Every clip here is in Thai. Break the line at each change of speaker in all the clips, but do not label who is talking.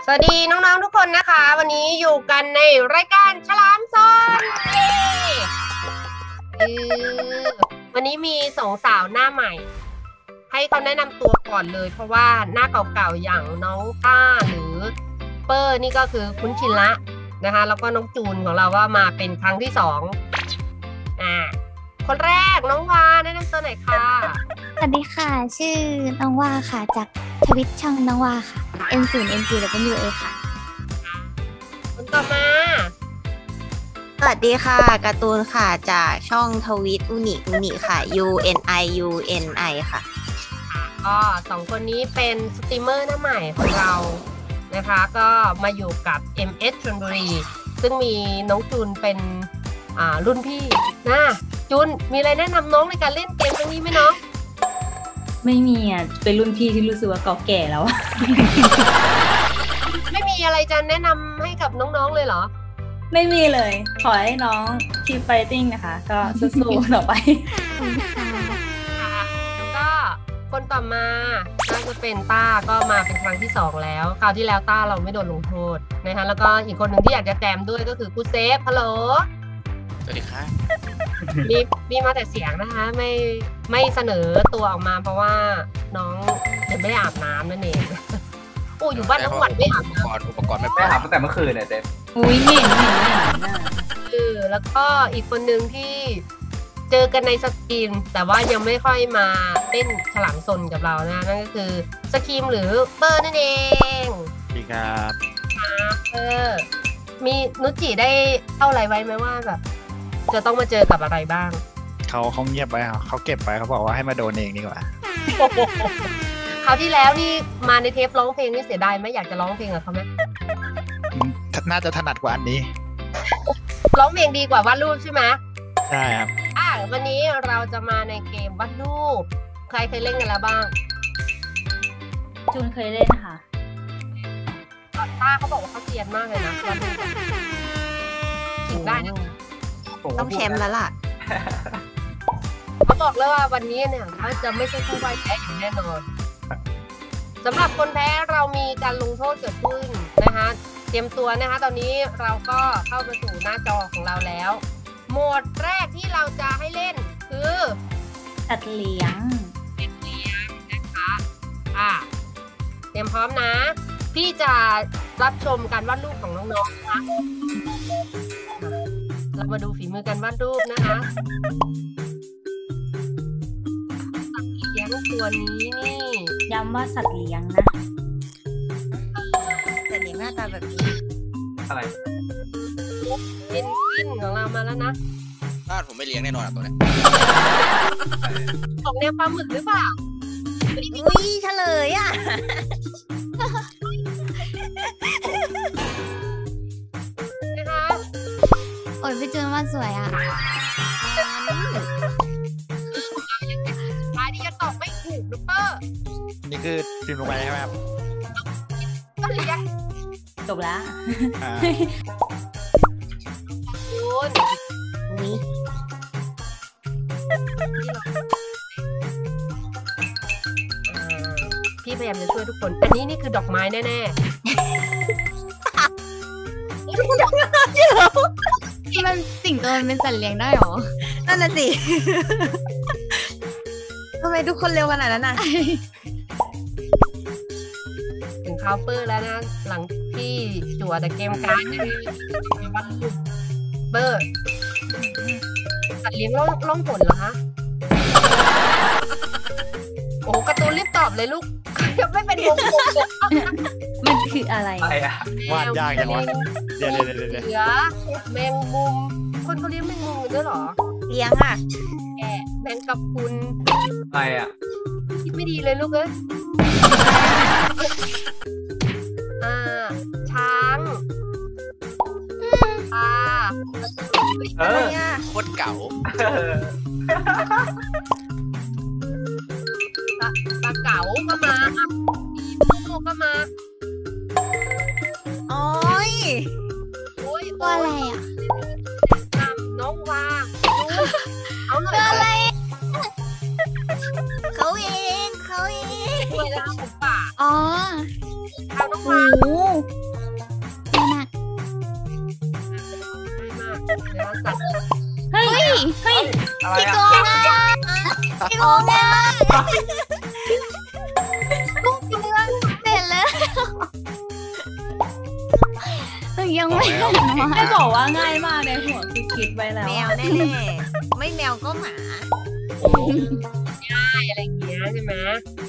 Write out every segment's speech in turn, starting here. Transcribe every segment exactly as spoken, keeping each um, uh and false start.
วัสดีน้องๆทุกคนนะคะวันนี้อยู่กันในรายการฉลามซอนเออวันนี้มีสองสาวหน้าใหม่ให้เขาแนะนำตัวก่อนเลยเพราะว่าหน้าเก่าๆอย่างน้องต้าหรือเปอร์นี่ก็คือคุ้นชินละนะคะแล้วก็น้องจูนของเราก็มาเป็นครั้งที่สองอ่าคนแรกน้องวาแนะนำตัวหน่อยค่ะ
สวัสดีค่ะชื่อน้องว่าค่ะจากทวิตช่องน้องว่าค่ะ เอ็ม ศูนย์ เอ็ม จี ดับเบิลยู เอ ค่ะ
คนต่อมา
สวัสดีค่ะการ์ตูนค่ะจากช่องทวิตอุนิอุนิค่ะ U N I U N I ค่ะ
ก็สองคนนี้เป็นสตรีมเมอร์หน้าใหม่ของเรานะคะก็มาอยู่กับ เอ็ม เอส ชลบุรีซึ่งมีน้องจูนเป็นอ่ารุ่นพี่นะจูนมีอะไรแนะนำน้องในการเล่นเกมครั้งนี้ไหมน้อง
ไม่มีอ่ะเป็นรุ่นพี่ที่รู้สึกว่าเก่าแก่แล้ว
ไม่มีอะไรจะแนะนำให้กับน้องๆเลยเหรอ
ไม่มีเลยขอให้น้องคีปไฟติ้งนะคะก็สู้ๆต่อไป
ก็คนต่อมาน่าจะเป็นต้าก็มาเป็นครั้งที่สองแล้วคราวที่แล้วต้าเราไม่โดนลงโทษนะคะแล้วก็อีกคนหนึ่งที่อยากจะแจมด้วยก็คือกูเซฟฮัลโหล
สวัสดีค่ะ
มีมีมาแต่เสียงนะคะไม่ไม่เสนอตัวออกมาเพราะว่าน้องยังไม่อาบน้ำนั่นเองโอ้อยู่บ้านทั้งวันไม่อาบน้ำ
อุปกรณ์ไม่
ไม่อาบตั้งแต่เมื่อคืนเนี่ยเจ๊
อุ้ยเหม็นเหม็นเหม็น
เออแล้วก็อีกคนหนึ่งที่เจอกันในสตรีมแต่ว่ายังไม่ค่อยมาเล่นฉลามซนกับเรานะนั่นก็คือสครีมหรือเปอร์นั่นเอง
สวัสดีครับ
เออมีนุจิได้เท่าไรไว้ไหมว่าแบบจะต้องมาเจอกับอะไรบ้าง
เขาเขาเงียบไปเขาเก็บไปเขาบอกว่าให้มาโดนเองดีกว่า
คราวที่แล้วนี่มาในเทปร้องเพลงนี่เสียดายไหมอยากจะร้องเพลงกับเขาไหม
น่าจะถนัดกว่าอันนี้
ร้องเพลงดีกว่าวาดรูปใช่ไหม
ใช่ครับ
อ่ะวันนี้เราจะมาในเกมวาดรูปใครเคยเล่นกันแล้วบ้าง
จูนเคยเล่นค่ะ
ต้าเขาบอกว่าเขาเซียนมากเลยนะวาดรูปถึงได้นะ
ต้องแชมป์แล้วล่ะ
เขาบอกเลยว่าวันนี้เนี่ยเขาจะไม่ใช่ผู้พ่ายแพ้อย่างแน่นอนสำหรับคนแพ้เรามีการลงโทษเกิดขึ้นนะคะเตรียมตัวนะคะตอนนี้เราก็เข้ามาสู่หน้าจอของเราแล้วโหมดแรกที่เราจะให้เล่นคือ
สัตว์เลี้ยง
สัตว์เลี้ยงนะคะอ่ะเตรียมพร้อมนะพี่จะรับชมการวาดรูปของน้องๆนะคะเรามาดูฝีมือการวาดรูปนะคะสัตว์เลี้ยงตัวนี้นี่
ย้ำว่าสัตว์เลี้ยงนะ
สัตว์เลี้ยงหน้าตาแบบนี้
อะไร
เป็นกินของเรามาแล้วนะ
บ้านผมไม่เลี้ยงแน่นอนอ่ะตัวนี้
ของแนวปลาหมึกหรือเปล่า
อุ้ยเฉลยอ่ะ
นะคะ
โอ้ยพี่จูนว่าสวยอ่ะ
ท้ายที่จะตอบไม่ถูกหรือเปล่า
นี่คือพิมพ์ลงไปใช่ไหมครับ
ก็เลี้ยง
จบแล้ว
คุณ
นี่
พี่พยายามจะช่วยทุกคนอันนี้นี่คือดอกไม้แน่ๆ
ที่มันสิ่งตัวมันเป็นสัตว์เลี้ยงได้หรอ
นั่นน่ะสิทำไมทุกคนเร็วขนาดนั้นน่ะ
ถึงคาวเปอร์แล้วนะหลังที่จั่วแต่เกมการ์ดเบอร์สัตว์เลี้ยงล่องล่องผลเหรอคะโอ้การ์ตูนรีบตอบเลยลูกยังไม่เป็นวงกลม
มันคืออะไร
วาดยากจังวะเดี๋ยวเดี๋ยวเดี๋ยวเ
สือแมงมุมคนเขาเลี้ยงแมงมุมกันด้วยหรอ
เลี้ยงอ่ะ
แกะแมงกะพรุน
อะไรอ่ะ
คิดไม่ดีเลยลูกเอ้ยอ่าช้างอ่า
อะไรอ่ะ
โคตรเก่า
ปลาเก๋าก็มาลูกก็มา
โอ้ย
โอ้ย
ตัวอะไรอ่ะ
น้องวาดูเอาหน่อย
อะไร
เขาเองเขาเอง
ด้วยแล้วผมป่า
อ๋อ
เอาน้องวา
เฮ้ย
อะไร
พี่โก
อ่ะ
งอ่ะพี่โกงอ่ะลูกเดือนเสร็จแล้วยังไม่เห็น
ไม่บอกว่าง่ายมากในหัวคือคิดไว้แล้ว
แมว
อะ
แน่ๆไม่แมวก็หมา
อะไรอย่างเงี้ยใช่ไหม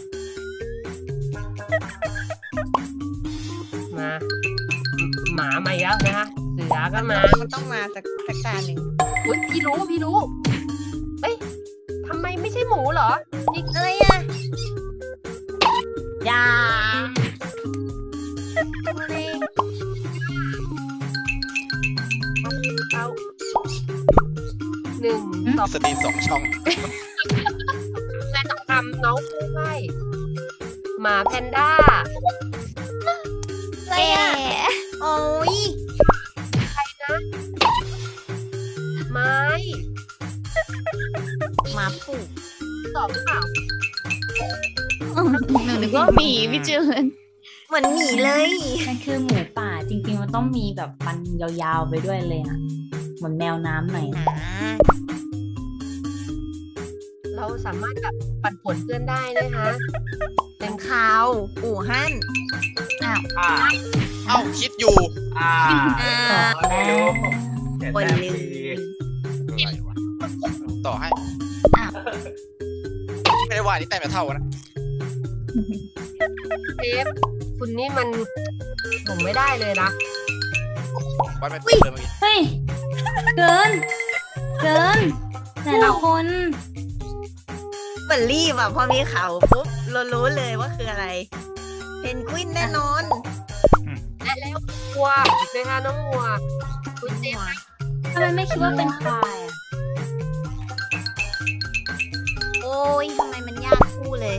มาหมามาแล้วนะคะเสือก็มา
มันต้องมาสักสักการหนึ่ง
อุ๊ยพี่รู้พี่รู้เอ้ยทำไมไม่ใช่หมูเหรอนี่
อะไรอ่ะยาอะไร
เอาหนึ่งสอง
สตรีมสองช่อง
แม่ต้องทำน้องพูดไว้หมาแพนด้า
อะไรอ่ะ
โอ้ย
ใครนะ ไม้
หมาผูก
สองหรือเปล่า
หนูนึกว่าหมีพี่จืน
เหมือนหมีเลย
มันคือหมูป่าจริงๆมันต้องมีแบบฟันยาวๆไปด้วยเลยอะเหมือนแมวน้ำหน่อย
หนา
เราสามารถแบบปั่นป่วนเพื่อนได้นะคะ
เป็นข่าวอู่ฮั่น
อ่า
เอ้าคิดอยู่
อ่า
อ่า
ไม่รู้เจ็ด
คน
แต้ม
ลืม
ดี
อะไรวะต่อให้
อ้าว
ไม่ได้ว่านี่แต่ไม่เท่านะ
เชฟคุณนี่มันผมไม่ได้เลยนะ
วัดไม่เป็นเลยเมื่อกี้
เฮ้ย เกิน เกิน แต่ละคน
เหมือนรีบอ่ะพอมีข่าวปุ๊บเรารู้เลยว่าคืออะไร เพนกวินแน่นอน
และแล้ววัวนะคะน้องวัวคุณเจมส์
ทำไมไม่คิดว่าเป็นควายอะ
โอ้ยทำไมมันยากคู่เลย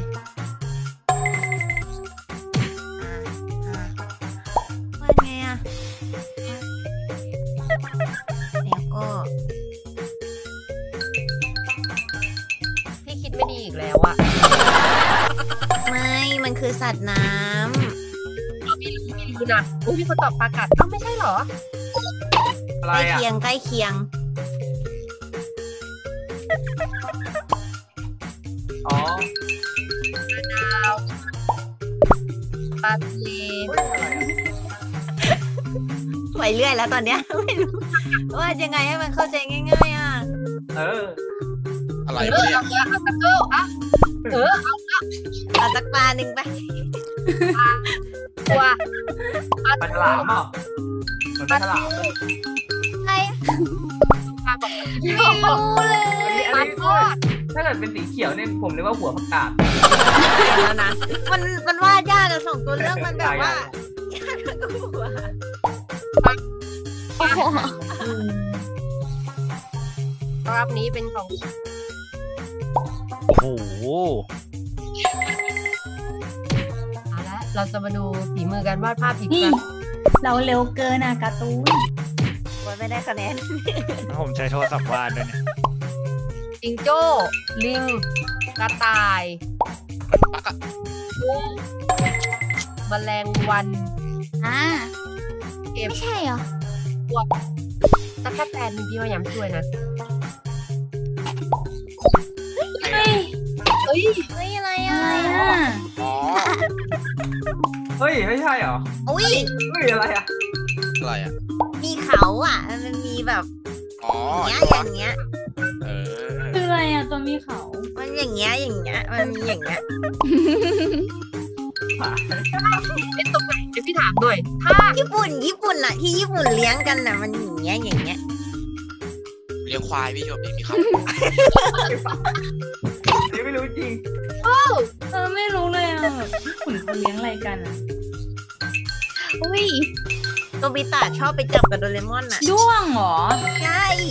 อ่าอ่าว่าไงอ่ะแล้วก็
พี่คิดไม่ดีอีกแล้วอะ
ไม่ มันคือสัตว์น้
เราไม่รู้ไม่รู้นะอุ้ยมีคนตอบปลากัดอ้าวไม่ใช่เหรอ
ำ
อะไร
ใกล้
อ่ะ
เคียงใกล้เคียง
อ๋อ
ปลาทะเล
อะไรอ่ะ
ไปเรื่อยแล้วตอนเนี้ย ไม่รู้ว่ายังไงให้มันเข้าใจง่ายๆอ่ะ
เออ
อะไร
เอ
วะ
อ
เนี่ย
เอาละเอาตะเกิลอะเออเอา
เอาสักปลาหนึ่งไป
ตัวปลา
ปลาฉ
ทู
ลามเปล่าเหมือนปลาฉลามเลย
ใคร
ปลาบอก
ไม่รู้เลย
อันนี้
ปลา
อันนี้
ทอด
ถ้าเกิดเป็นสีเขียวเนี่ยผมนึกว่าหัวผักกาด
แล้วนะ มันมันวาดยากอะสองตัวเลือกมันแบบว่ายากทั้งคู่อะ
โอ้โห
รอบนี้เป็นของ
โอ้โห
เอาละเราจะมาดูฝีมือการวาดภาพผิด
นี่
กัน
เราเร็วเกินอะการ์ตูน
มันไม่ได้คะแนน
ผมใช้โทรศัพท์วาดด้วยเนี่ย
จิงโจ้ ลิง กระต่าย
ปักอะ
กุ้งแมลงวัน
อ่า
เก็บ
ไม่ใช่เหรอ
ตะกั่วแตนพี่พยายามช่วยนะ
เฮ้ย
เอ้ย
เฮ้ยอะไร
อะ
อ่ะ
ไรอะ
อ๋อ
เฮ้ย ไม่ใช่เหรอ
อุ้ย
เฮ้ย อะไรอ่ะ
อะไรอ่ะ
มีเขาอ่ะ มันมีแบบ
อ๋อ
เนี้ย
นี่
อ
วะ
ย่างเงี้ย
เออ
คืออะไรอะตัวมีเขา
มันอย่างเงี้ย อย่างเงี้ย มันมีอย่างเงี้ย
เอ๊ะตรงไหนเดี๋ยวพี่ถามหน่อย ถ้า
ญี่ปุ่น ญี่ปุ่นอ่ะ ที่ญี่ปุ่นเลี้ยงกันอ่ะ มันอย่างเงี้ย อย่างเงี้ย
เลี้ยงควายพี่โยมนี่มีเขา
นี่ไม่รู้จริง
เออไม่รู้เลยอะแบบญี่ปุ่นเขาเลี้ยงอะไรกันอะ
อุ้ย
โนบิตะชอบไปจับกับโดเรมอนอ่ะ
ด้วงเหรอ
ใช่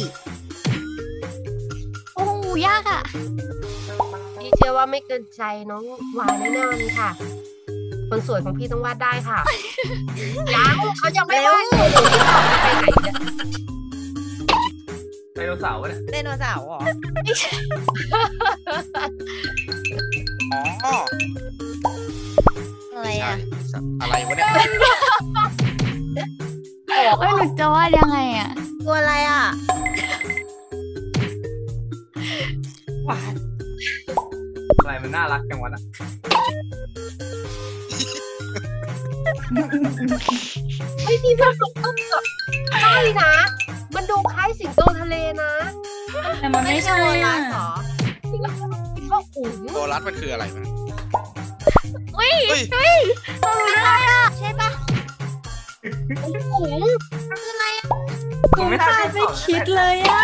โอ้โหยากอ่ะ
พี่เชื่อว่าไม่เกินใจน้องวายแน่นอนค่ะ คนสวยของพี่ต้องวาดได้ค่ะ ยังเขายังไม่วาดเลยไปไหนเนี่ย
ไดโนเสาร์เนี่ย
ไดโนเสาร์เหรอ
อ๋อ
อะไร
ไม่ใช่
อ่ะ
อะไรวะเนี่ย
เอ้ยหนูจะวาดยังไงอ่ะ
ตัวอะไรอ่ะ
ปาด
อะไรมันน่ารักจังวะน่ะ
ไอ้นี่มันต้องแบบใช่นะ มันดูคล้ายสิงโตทะเลนะ
แต่มันไม่ใช่
โบรา
อ่ะ
ณเหรอ
ที่เราคิดว่าอุ๋ง
โดรัสมันคืออะไรวะ
อุ้ย
เฮ้ย
เฮ้ยเรารู้ได้อ่ะใช่ปะ
อุ๋ง
คืออะไรอ่ะ
ผมไม่ได้ไม่คิดเลยอ่ะ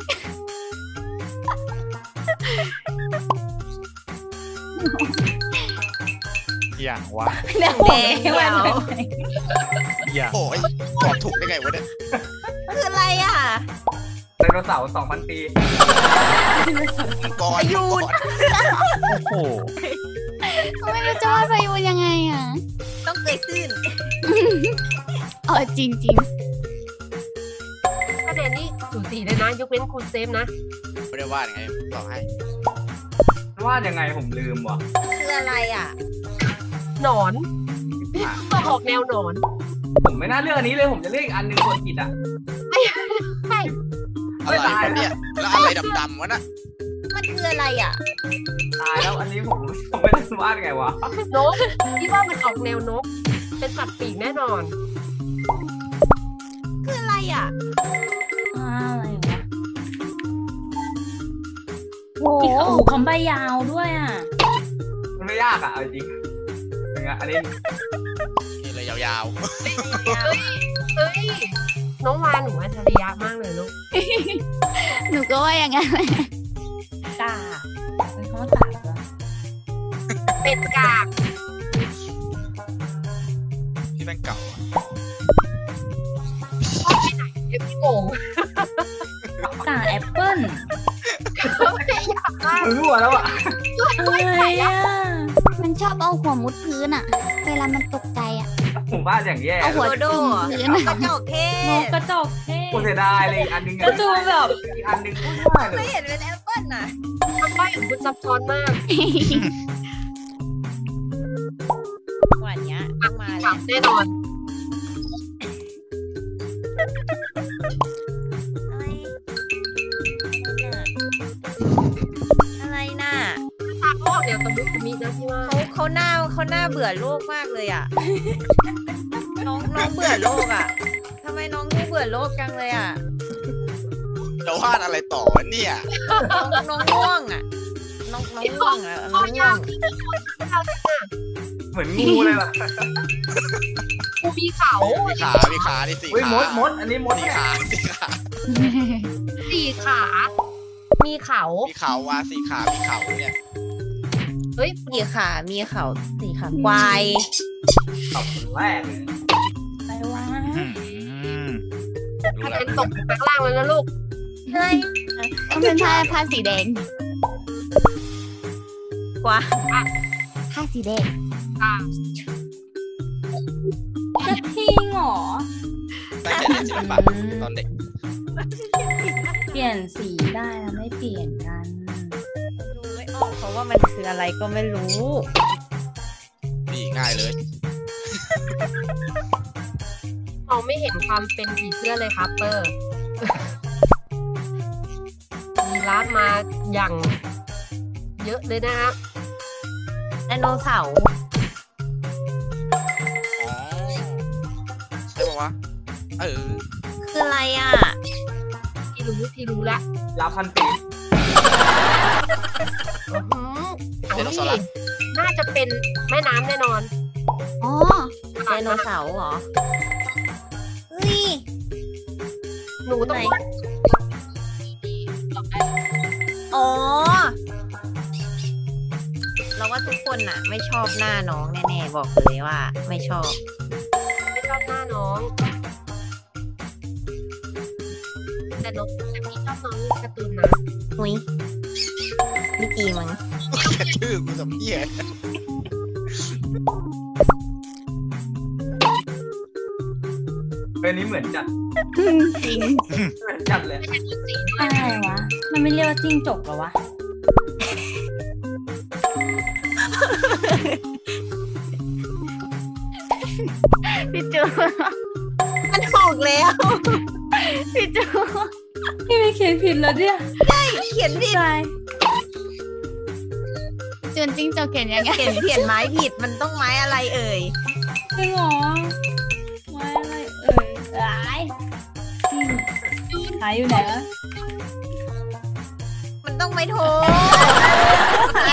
อย่างวะ
เดี๋ยว
แดงเขียว
อย่าง
โอ้ยตอบถูกได้ไงวะเนี่ย
คืออะไรอ่ะ
ไดโนเสาร์สองพันปี
มังกร
พายุ
มังกร
โอ้โห
ไม่รู้จะว่าพายุยังไงอ่ะ
ต้องเกยตื้น
เออจริงจริง
คะแนนนี่สูสีเลยนะ ยกเว้นคุณเซฟนะ
ไม่ได้วาดไงตอบให้
ว่ายังไงผมลืมว่ะ
คืออะไรอ่ะ
หนอนก็ออกแนวหนอน
ผมไม่น่าเลือกอันนี้เลยผมจะเลือกอีกอันหนึงกดผิดอ่ะ
ไม่ใช่
อะไรวะเนี่ยแล้วอะไรดำๆวะน่ะ
มันคืออะไรอ่ะ
ตายแล้วอันนี้ผมผมไม่ได้วาดไงวะ
นกที่ว่ามันออกแนวนก เป็นสัตว์ปีกแน่นอน
คืออะไรอ่ะ
อ่าอะไรวะ
โอ้
มี
โห
โอ้โหคำใบยาวด้วยอ่ะ
มันไม่ยากอ่ะเอาจริงเป็นไงอันนี้
นี่เลยยาว
เฮ้ย น้องวาหนูอัจฉริยะมากเลยลูก
หนูก็ว่าอย่างนั้นแหละ
กาเป็นคำว่ากาเหรอ
เป็ดกาก
ๆที่แม่งเก่าอะ
เอฟพี่โป่ง
กาแอปเปิ้ล
ไม่อยากมาก
มันรั่วแล้วอ่ะ
อะไรอ่ะ
มันชอบเอาหัวมุดพื้นอ่ะ เวลามันตกใจอ่ะ
ผมวาดอย่างแย่
เอาหัว
โดโด
จุ่มพื้น
กระจอกเท
นก
ศ
กระจอกเทศ
กูเสียดายเลยอีกอันหนึง
ก็ดูแบบ
อีกอันหนึงพูดไม่ได้เล
ไม่
ย
เห็นเป็นแอปเปิ้ลน่ะ
ทำไมของคุณซับซ้อนมาก
วันเนี้ยต้องมา
ถา
แล้ว
มแน่นอน
อะไรอะไรน่ะ
ตาเขาออกแนวตะมุตะมินะพี่ว่า
เขาเขาหน้าเขาหน้าเบื่อโลกมากเลยอ่ะ น้องน้องเบื่อโลกอ่ะทำไมน้องดูเบื่อโลกจังเลยอ่ะ
จะวาดอะไรต่อวะเนี่ย
น้องน้องง่วงอ่ะ น้องน้องง่วงอ่ะน้องง่วง
เหมือนงูเลยล่ะ
กูมีเขา
มีขา มีขานี่สี่
เฮ้ย
ขาม
ดมดอันนี้มด
สี่
เนี่ย
ขาสี่ขา
สี่ขา มีเขา
มีเขาวาสี่ขา มีเขาเนี่ย
เฮ้ย
มีขา มีเขาสี่ขาควาย
ตอบคนแรกเลย
ไปว่า
อืม
คะแนนตกข้างล่างเลยนะลูก
เฮ้ย
ต้องเป็นผ้าผ้าสีแดง
ควาย
ผ้าสีแดง
อ่า
จะทิ้งเหรอ
ตั้งใจเรียนศิลปะตอนเด็ก
เปลี่ยนสีได้แล้วไม่เปลี่ยนกัน
ดูไม่ออกเพราะว่ามันคืออะไรก็ไม่รู้
นี่ง่ายเลย
มองไม่เห็นความเป็นผีเสื้อเลยครับเปอร์ มีร้านมาอย่างเยอะเลยนะครับ
ไดโนเสาร์
อ๋อ ใช่ปะวะ เออ
คืออะไรอ่ะ
ที่รู้ที่รู้ละ
ยาวพันปี
อื้อหือเอา
ไดโน
นี่
เสาร์ละ
น่าจะเป็นแม่น้ำแน่นอน
อ๋อ
ไดโนเสาร์เหรอเฮ้ย
หนูต้อง
ไหน
วาด
อ๋อ เราว่าทุกคนน่ะ ไม่ชอบหน้าน้องแน่ๆ บอกเลยว่า ไม่ชอบ
ไม่ชอบหน้าน้อง แต่นกแต่พี่ชอบน้องการ์ตูนนะ
หุยไม่จีมั้ง
เขียนชื่อกูสมเพียร
เป็นนี้เหมือนจัด
จริง
เหมือนจัดเลย
ไม่ใช่ตัวสี
อะไรวะ มันไม่เรียกว่าจิ้งจกเหรอวะ
พี่จู
มันถูกแล้ว
พี่จู
พี่ไม่เขียนผิดแล้วเนี่ย
เขียนผิด
ใจ
จุนจิ้งจกเขียนยังไง
เขียนเขียนไม้ผิดมันต้องไม้อะไรเอ่ย
จริงเหรอไม้อะไรเอ่ยหายหายอยู่ไหนวะ
มันต้องไม้โท
เย้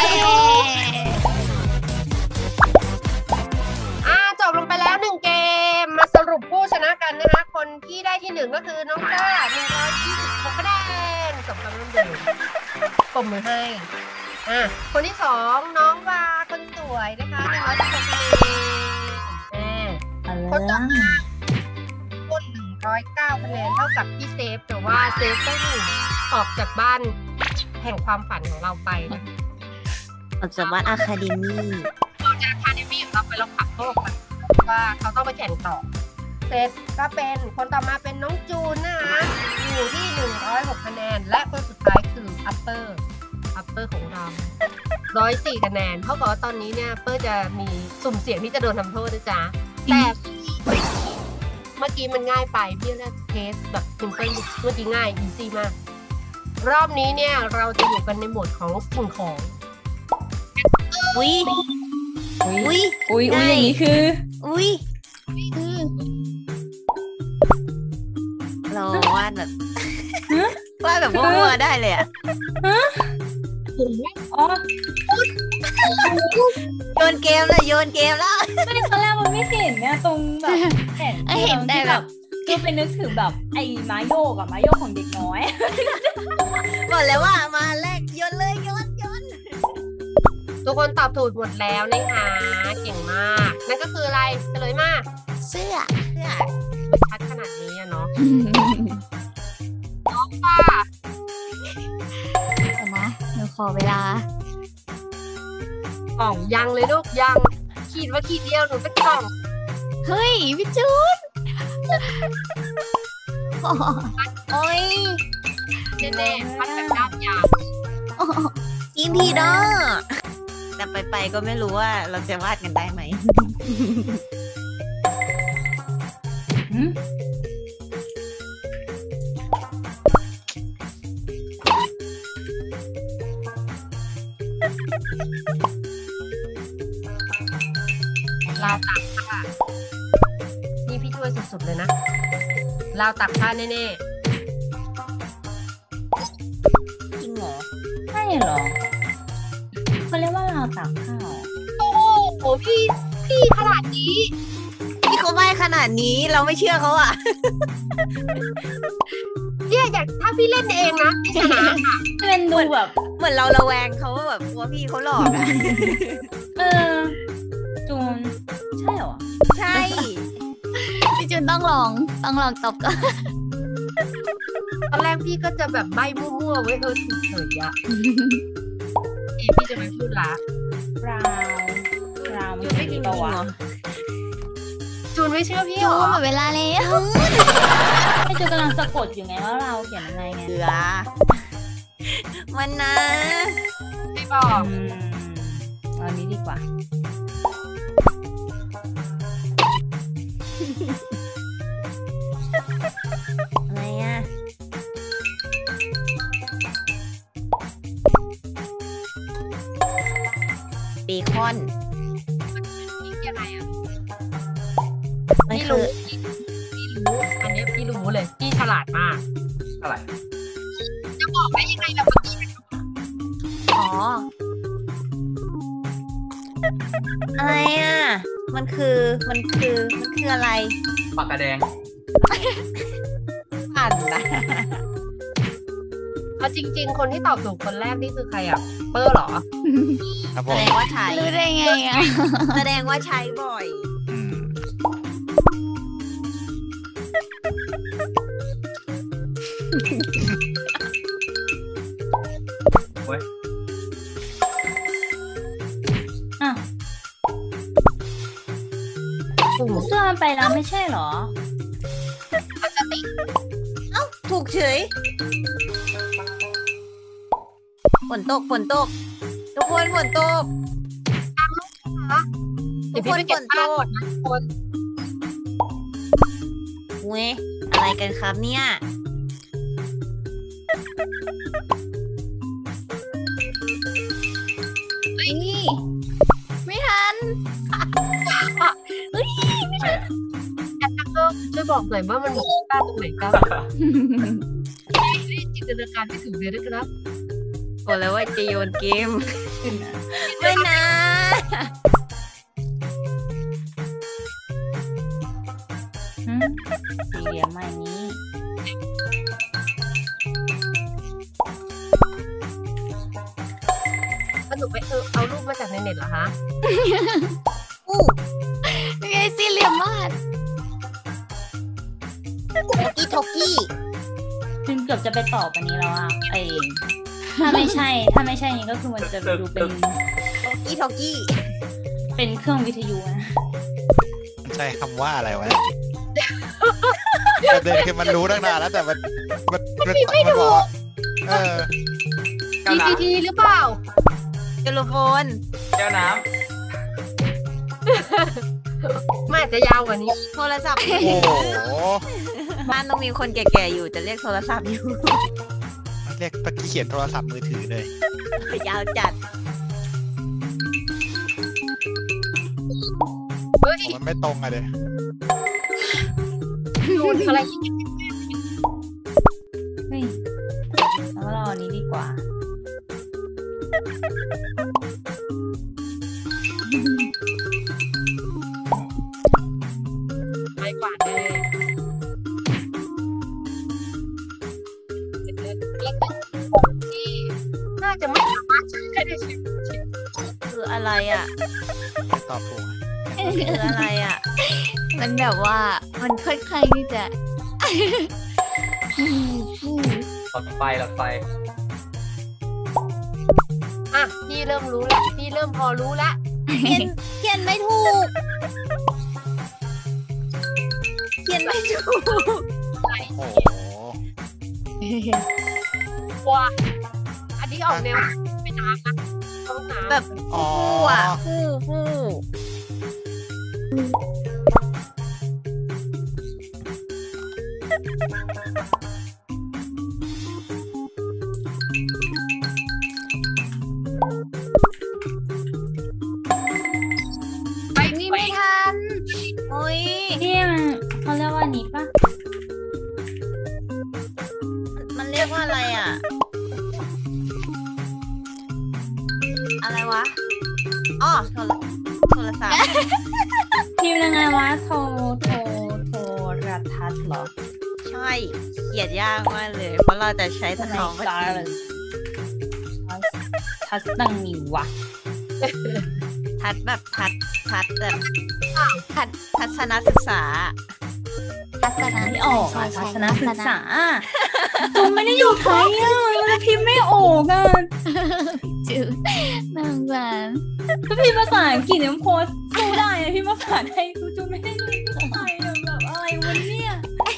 อ่าจบลงไปแล้วหนึ่งเกมมาสรุปผู้ชนะกันนะคะคนที่ได้ที่หนึ่งก็คือน้องก้าหนึ่งร้อยยี่สิบหกคะแนนสมคำร่วมดื่มปมมือให้อ่ะคนที่สองน้องวาคนสวยนะคะหนึ่งร้อยสิบหกคะแนนอ่า
อะไร
คนต่อมาคนหนึ่งร้อยเก้าคะแนนเท่ากับพี่เซฟแต่ว่าเซฟต้องออกจากบ้านแห่งความฝันของเราไปนะ
ออกจากบ้านอะคาเดมี่
ออกจากคาเดมี่ของเราไปเราขับโลกไปว่าเขาต้องไปแข่งต่อเซฟก็เป็นคนต่อมาเป็นน้องจูนนะคะอยู่ที่หนึ่งร้อยหกคะแนนและคนสุดท้ายคืออัปเปอร์อัปเปอร์ของเราร้อยสี่คะแนนเท่ากับว่าตอนนี้เนี่ยเปอร์จะมีสุ่มเสี่ยงที่จะโดนทำโทษนะจ๊ะแต่เมื่อกี้มันง่ายไปพี่เลือกเทสแบบซิมเปิลเมื่อกี้ง่ายอีซี่มากรอบนี้เนี่ยเราจะอยู่กันในโหมดของสิ่งของ
อุ้ย
อุ้ย
อุ้ย
อุ้ยอุ้ยอย่างนี้คือ
อุ้ย
คือ
เราวาดแบบวาดแบบมั่วๆได้เลยอะ
อ๋อ
โยนเกมเลยโยนเกมแล้ว
ไม่ตอนแรกมันไม่เห็นเนี่ยตรงแบบแขน
เอ้ยเห็นแต่แบบ
คือไปนึกถึงแบบไอ้ไม้โยกอะไม้โยกของเด็กน้อย
บอกแล้วว่ามาแรกโยนเลยโยนโยน
ทุกคนตอบถูกหมดแล้วนะคะเก่งมาก นั่นก็คืออะไรเฉลยมา
เสื้อ
เพื่อ
ชัดขนาดนี้อะเนาะ
เดี๋ยวนะหนูขอเวลา
กล่องยังเลยลูกยังขีดว่าขีดเดียวหนูเป็นกล่อง
เฮ้ยพี่จูน
โอ้ย
แน่ๆพัดแบบด้ามยาว
อีพีเนาะแต่ไปไปๆก็ไม่รู้ว่าเราจะวาดกันได้ไหม
หืม
ราวตากผ้านี่พี่ช่วยสุดๆเลยนะราวตากผ้าแน่
จริงเหรอ
ใช่เหรอเขาเรียกว่าราวตากผ้าเหรอ
ๆโอ้โหพี่พี่ขนาดนี้
ที่เขาใบ้ขนาดนี้เราไม่เชื่อเขาอ่ะ
เนี่ยอยากถ้าพี่เล่นเองนะพี่ชนะค่ะ
เป็นดูแบบ
เหมือนเราระแวงเขาว่าแบบกลัวพี่เขาหลอกอ่ะ
เออจูนใช่เหรอ
ใช่
พี่จูนต้องลองต้องลองตบก่อน
ตอนแรกพี่ก็จะแบบใบ้มั่วๆไว้เออถูกเฉยอะเอยพี่จะไม่พูดละ
ราวราวมันไม่ดีปะวะ
จูนไม่เชื่อพี่
จู
เหร
น
อ
หมดเวลาแล้ว
ไอ้จูนกำลังสะกดอยู่ไงว่าเราเขียนยังไงไง
เสือมันนะ
ไม่บอก
อืมเอานี้ดีกว่า
อะไรอ่ะเบคอน
พี่อะไรอ่ะ
มัน
พี่
คื
รู้
อ
พี่รู้อันนี้พี่รู้เลยพี่ฉลาดมาก
อะไร
จะบอกได้ยังไงล่ะเมื่อกี้
อ๋อ อะไรอ่ะ มันคือ มันคือ มันคืออะไร
ปากกาแดง
ปั่นนะ
เอาจริง ๆ คนที่ตอบถูกคนแรกนี่คือใครอ่ะเปอร์เหรอ
ครับผ
แส
ม
ดงว่าใช้
รู้ได้ไงอ่ะ
แสดงว่าใช้บ่อย
อืม
เว้ย
อ่ะ
ถูก
เสื้อมันไปแล้วไม่ใช่เหรอ
มันจะติด
เอ้า ถูกเฉย ฝนตก ฝนตก ทุกคนฝนตก
นะเดี๋ยวพี่ไปเก็บผ้าก่อนนะทุกคน
เว้ย อะไรกันครับเนี่ย
นี่
บอกหน่อยว่ามันมีค่าตรงไหนครับนี่จินตนาการไม่ถึงเลยนะครับ
บอกแล้วว่าจะโยนเกม
ขึ้นนะ
ไม่นะ
หืมสี่เหลี่ยมไม้นี้
สนุกไปเออเอารูปมาจากในเน็ตเหรอคะ
อู้
ยังไงสี่เหลี่ยมวาด
อีทอกกี้
ซึ่งเกือบจะไปตอบอันนี้แล้วอ่ะไอถ้าไม่ใช่ ถ้าไม่ใช่นี่ก็คือมันจะดูเป็น
อีทอกกี้
เป็นเครื่องวิทยุนะ
มันใช้คำว่าอะไรวะประเด็นคือมันรู้ตั้งนานแล้วแต่มันมันมันมันบอกว่าเออ
แก้ว
พี
น้
พีทีหรือเปล่า
เทเลโฟน
ำแก้วน้
มันอาจจะยาวกว่านี้
โทรศัพท์
โอ้โห
บ้านต้องมีคนแก่ๆอยู่จะเรียกโทรศัพท์อยู่
เรียกตะกี้เขียนโทรศัพท์มือถือเลย
ยาวจัด
เฮ้ย
มันไม่ตรงอะเด้
โดนอะไร
เฮ้ยแล้วเราอันนี้ดีกว่า
ไม่กว่าเลยที่น่าจะไม่สามารถใช้ได้ในชีวิตจริง
คืออะไรอ่ะ
ไม่ตอบถูกอะ
คืออะไรอ่ะ
มันแบบว่ามันค่อนข้างที่จะ
ำหลอดไฟหลอดไฟ
อ่ะพี่เริ่มรู้แล้วพี่เริ่มพอรู้แล้ว
เขียนเขียนไม่ถูก เขียนไม่ถูก
โอ้โห
ว้าอันนี้ออกแนวไม่น้ำนะต้องน้ำ
แบบ
อ๋อ
ฟู่อ่ะฟู่ฟู่
ไป
นี่
ไป
ไม่ทัน
โอ้ย
ที่มันเขาเรียกว่านี้ปะ
มันเรียกว่าอะไรอ่ะ อะไรวะ อ๋อโทรโทรศัพท์
พิมพ์ยังไงวะโทรโทรโทรทัศน์เหรอ
ใช่ เขียนยากมากเลย เพราะเราจะใช้แต่คำว่า
ทัศทัศตังมีวะ
ทัดแบบทัดทัดแบบ
ทัด
ทัศนศึกษา
ทัศนะ
ไม่ออก
ใช่
อ่ะ
ใช่
ทัศนศึ
ทั
ก
ศ
ษาจูไม่ได้อยู่ไทยอ่ะมันพิมพ์ไม่ออกอ่ะ
จืดนางหวาน
ถ้าพิมพ์ภาษาอังกฤษยังโพสต์สู้ได้อะพิมพ์ภาษาไทยกูจูไม่ได้เลยภาษาไทยอะแบบอะไรวะเนี่ย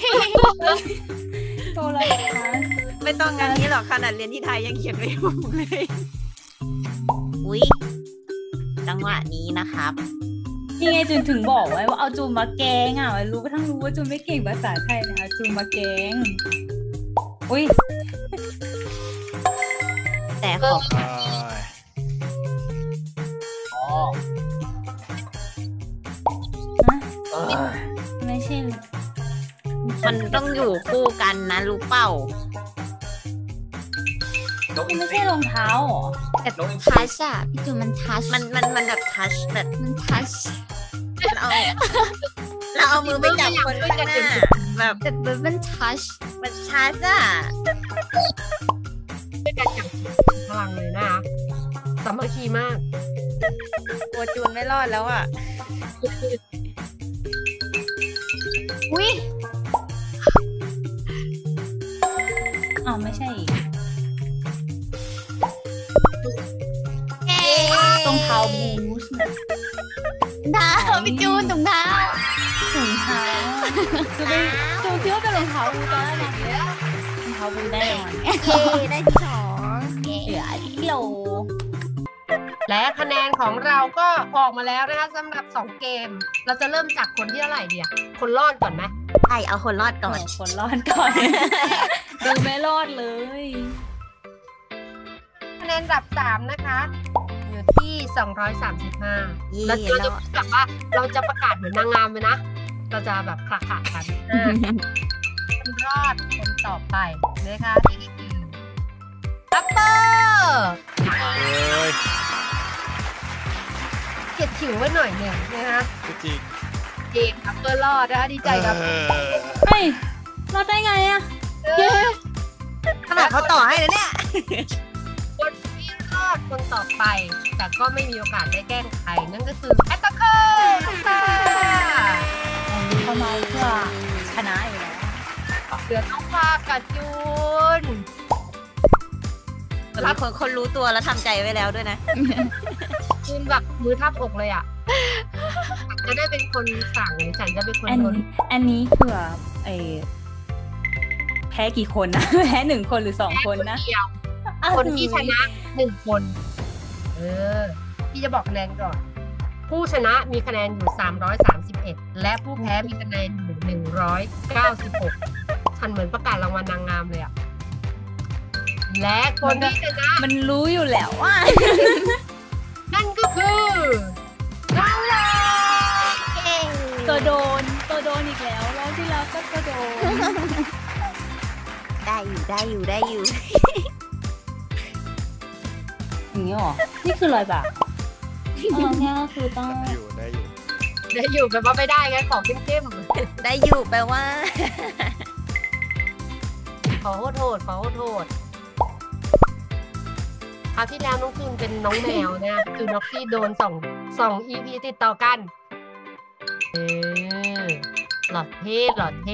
โทรทัศน์
ไม่ต้องงานนี้หรอกขนาดเรียนที่ไทยยังเขียนไม่ถูกเลย อุ๊ย จังหวะนี้นะครับ
นี่ไงจูนถึงบอกไว้ว่าเอาจูนมาแกงอ่ะรู้ก็ทั้งรู้ว่าจูนไม่เก่งภาษาไทยนะเอาจูนมาแกงอุ้ย
แต่ขอ
เอ้ย
อ๋อ
นะ
เออ
ไม่ใช่
มันต้องอยู่คู่กันนะรู้เปล่า
นกอิน
ไม่
ท
ใช่
รี
รองเท้าเหรอ
แบบ
นกอินทรี
ทัชอะพี่จูนมันทัช
มันมันมันแบบทัชแบบ
มันทัช
เราเราเอามือไปจับคนข้างหน้า แบบ
แบบแบบมันทัช
มันชัดอ่ะ
ด้วยกันอย่างพลังเลยนะคะสามัคคีมาก
ตัวจูนไม่รอดแล้วอ่ะ
อุ้ย
อ้าวไม่ใช่อีก
เอ๊
รองเท้าบูสต์นะ
เท้าพี่จูนถุงเท้า
ถุงเท้าจูไปจูคิดว่าเป็นรองเท้าบูตอนแรกนะรองเท้าบูแน่นอน
เย้ได้ที่สอง
เหลือกิโล
และคะแนนของเราก็ออกมาแล้วนะคะสำหรับสองเกม เราจะเริ่มจากคนที่เท่าไหร่เดียคนรอดก่อนไหม
ไอเอาคนรอดก่อน
คนรอดก่อน ดูไม่รอดเลย
คะแนนอันดับสามนะคะ อยู่ที่สองร้อยสามสิบห้า
เย่
แล้วเราจะ
แล้ว
แบบว่าเราจะประกาศเหมือนนางงามเลยนะเราจะแบบคละขะกันอ่ะคนรอดคนต่อไปนะคะนี่คืออัปเปอร์
เอ้ย
เขียดขิวไว้หน่อยหนึ่งนะคะ
จริง
เจงอัปเปอร์รอดนะคะดีใจกับ
เออ
เฮ้ยรอดได้ไงอะ
ขนาดเขาต่อให้นะเนี่ย
คนที่รอดคนต่อไป แต่ก็ไม่มีโอกาสได้แกล้งใครนั่นก็คือแอตตาเคิลค่ะ
อันนี้เขามาเพื่อชนะอยู่แล้ว
เหลือน้องฟากับจูน
มีคนคนรู้ตัวแล้วทำใจไว้แล้วด้วยนะ
จูนแบบมือทับอกเลยอ่ะจะได้เป็นคนสั่งหรือฉันจะเป็นคน
อัน
โดน
นี้อันนี้คือแบบไอแพ้กี่คนนะ แพ้หนึ่งคนหรือสองคนนะ
เดียว
อ้าว
คนที่ชนะหนึ่งคน เออ พี่จะบอกคะแนนก่อน ผู้ชนะมีคะแนนอยู่สามร้อยสามสิบเอ็ดและผู้แพ้มีคะแนนอยู่หนึ่งร้อยเก้าสิบหกฉันเหมือนประกาศรางวัลนางงามเลยอ่ะ และคนที่ชนะ
มันรู้อยู่แล้วว่า
นั่นก็คือน้องลาเก่ง
ตัวโดนตัวโดนอีกแล้วรอบที่แล้วก็ตัวโดน
ได้อยู่ได้อยู่ได้อยู่
อย่างนี้หรอ นี่คือรอยบากอ๋อเนี่ยก็คือต้อง
ได้อยู่ได้อยู่
ได้อยู่แบบว่าไม่ได้ไงขอเข้ม
ได้อยู่แปลว่า
ๆขอโทษโทษขอโทษโทษคราวที่แล้วน้องจูนเป็นน้องแมวนะคือน็อกซี่โดนสองสอง อี พี ติดต่อกัน เออหลอดเท่หลอดเท่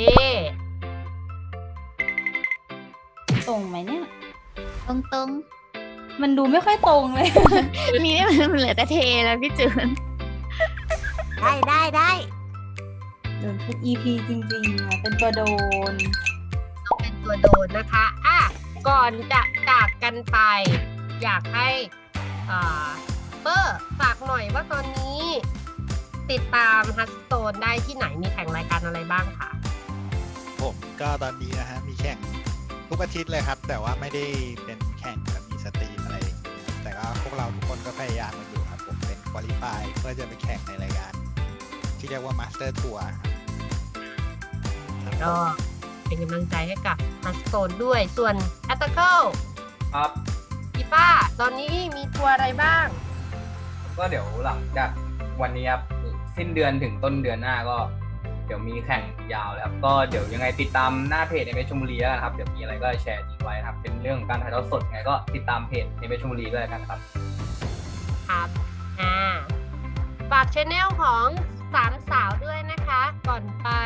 ตรงไหมเนี่ย
ตรงตรง
มันดูไม่ค่อยตรงเลย
ๆนี่มันเหลือแต่เทแล้วพี่จูน
ได้ได้ได้
โดนทุก อี พี จริงๆอะเป็นตัวโดน
ต้องเป็นตัวโดนนะคะอ่ะก่อนจะจากกันไป อยากให้อ่าเปอร์ฝากหน่อยว่าตอนนี้ ติดตามฮัสโตนได้ที่ไหนมีแข่งรายการอะไรบ้างคะ
ผมก็ตอนนี้นะฮะมีแข่งทุกอาทิตย์เลยครับ แต่ว่าไม่ได้เป็นแข่งแบบมีสตรีมอะไรอย่างเงี้ยครับแต่ก็พวกเราทุกคนก็พยายามกันอยู่ครับ ผมเป็นควอลิฟายเพื่อจะไปแข่งในรายการ ที่เรียกว่ามาสเตอร์ทัวร์ครับ
ก็เป็นกำลังใจให้กับฮัสโตนด้วยส่วนแอตตาเคิล
ครับ
พี่ป้าตอนนี้มีทัวร์อะไรบ้าง
ก็เดี๋ยวหลังจากวันนี้ครับสิ้นเดือนถึงต้นเดือนหน้าก็เดี๋ยวมีแข่งยาวเลยครับก็เดี๋ยวยังไงติดตามหน้าเพจในเมชลบุรีแล้วกันครับเดี๋ยวมีอะไรก็แชร์ทิ้งไว้ครับเป็นเรื่องการถ่ายทอดสดไงก็ติดตามเพจในเมชลบุรีด้วยแล้วกันครับ
ครับอ่าฝากช anel ของสามสาวด้วยนะคะ ก่อนไป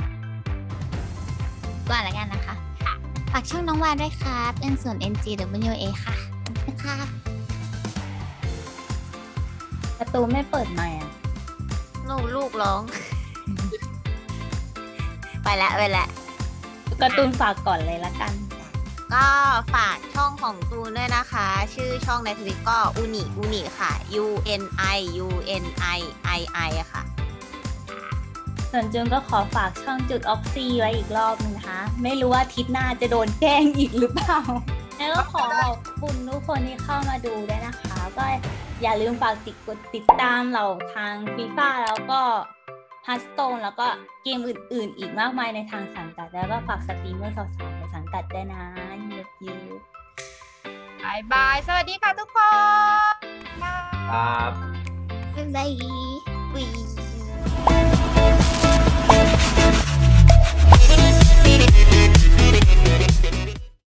ก่อนละกันนะคะฝากช่องน้องวาด้วยครับเป็นส่วน เอ็น จี ดับเบิลยู เอ ค่ะนะคะ
ประตูไม่เปิดใหม่อ่ะ
ลูกลูกร้อง ไปแล้วไปแล้ว
การ์ตูนฝากก่อนเลยละกัน
ก็ฝากช่องของตูนด้วยนะคะ ชื่อช่องในทวิตก็อูนิอูนิค่ะ U N I U N I I I อะค่ะ
ส่วนจูนก็ขอฝากช่องจุดออกซีไว้อีกรอบนึงนะคะ ไม่รู้ว่าอาทิตย์หน้าจะโดนแกล้งอีกหรือเปล่า แล้วก็ขอขอบคุณทุกคนที่เข้ามาดูด้วยนะคะ ก็อย่าลืมฝากติดกดติดตามเราทางฟีฟ่าแล้วก็ฮัสโตนแล้วก็เกมอื่นๆ อีกมากมายในทางสังกัด แล้วก็ฝากสตรีมเมอร์สาวๆในสังกัดด้วยนะเยอะๆ
บายบาย สวัสดีค่ะทุกคน
ครับ
บ๊ายบาย